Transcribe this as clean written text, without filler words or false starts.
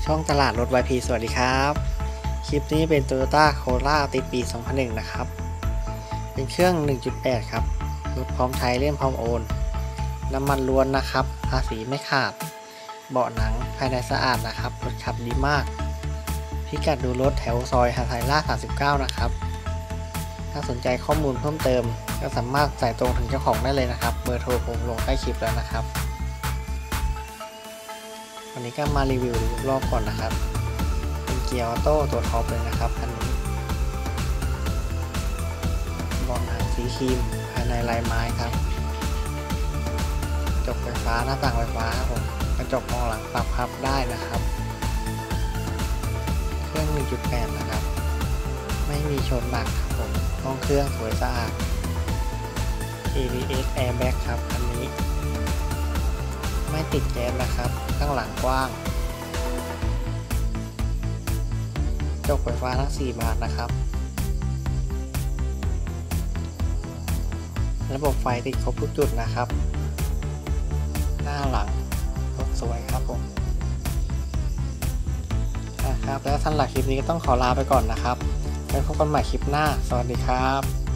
ช่องตลาดรถ YP สวัสดีครับคลิปนี้เป็น Toyota Corolla ติดปี 2001 นะครับเป็นเครื่อง 1.8 ครับรถพร้อมใช้เล่มพร้อมโอนน้ำมันล้วนนะครับภาษีไม่ขาดเบาะหนังภายในสะอาดนะครับรถขับดีมากพิกัดดูรถแถวซอยหาดไทยราช39นะครับถ้าสนใจข้อมูลเพิ่มเติมก็สามารถสายตรงถึงเจ้าของได้เลยนะครับเบอร์โทรผมลงใต้คลิปแล้วนะครับวันนี้ก็มารีวิวรอบก่อนนะครับเป็นเกียร์ออโต้ตัวท็อปเลยนะครับคันนี้เบาะหนังสีครีมภายในลายไม้ครับกระจกไฟฟ้าหน้าต่างไฟฟ้าครับผมกระจกมองหลังปรับพับได้นะครับเครื่อง 1.8 นะครับไม่มีชนหนักครับผมห้องเครื่องสวยสะอาด ABS Airbag ครับคันนี้ไม่ติดแก๊สนะครับข้างหลังกว้างกระจกไฟฟ้าทั้ง4บานนะครับระบบไฟติดครบทุกจุดนะครับหน้าหลังรถสวยครับผมนะครับแล้วสำหรับคลิปนี้ก็ต้องขอลาไปก่อนนะครับไว้พบกันใหม่คลิปหน้าสวัสดีครับ